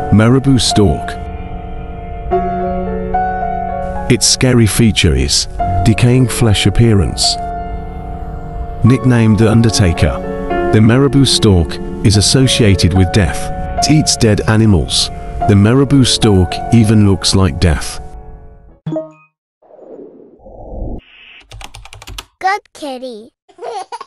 Marabou Stork. Its scary feature is decaying flesh appearance. Nicknamed the Undertaker, the Marabou Stork is associated with death. It eats dead animals. The Marabou Stork even looks like death. Good kitty.